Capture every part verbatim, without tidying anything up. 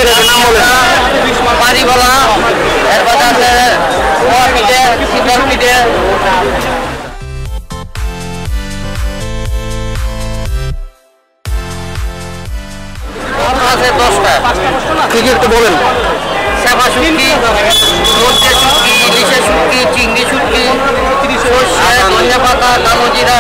পিঠাটার নাম বলেন। বাড়ি বলা, এরপর আছে মোয়া পিঠে, শীতল পিঠে। আছে দশটা। কি কি একটু বলেন। চাপা শুটকি, সর্ষে শুটকি, ইলিশের শুটকি, চিংড়ি শুটকি, সর্ষে, ধনিয়া পাতা, কালো জিরা।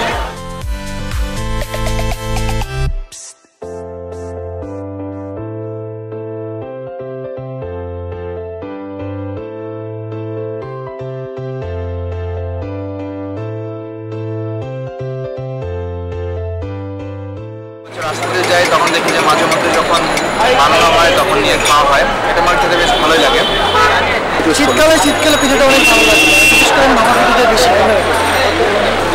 রাস্তাতে যাই তখন দেখি যে মাঝে মধ্যে যখন বানানো হয় তখন নিয়ে খাওয়া হয়, এটা আমার খেতে বেশ ভালোই লাগে। শীতকালে শীতকালে পিঠাটা অনেক ভালো লাগে, বিশেষ করে মাথা পিঠাটা বেশি ভালো লাগে।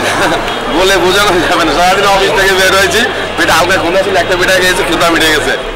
বলে বোঝানো যাবে না, সারাদিন অফিস থেকে বের হয়েছি, পিঠা হালকা ঘুম আসলে একটা পিঠা খেয়েছে, ক্ষুধা মিটে গেছে।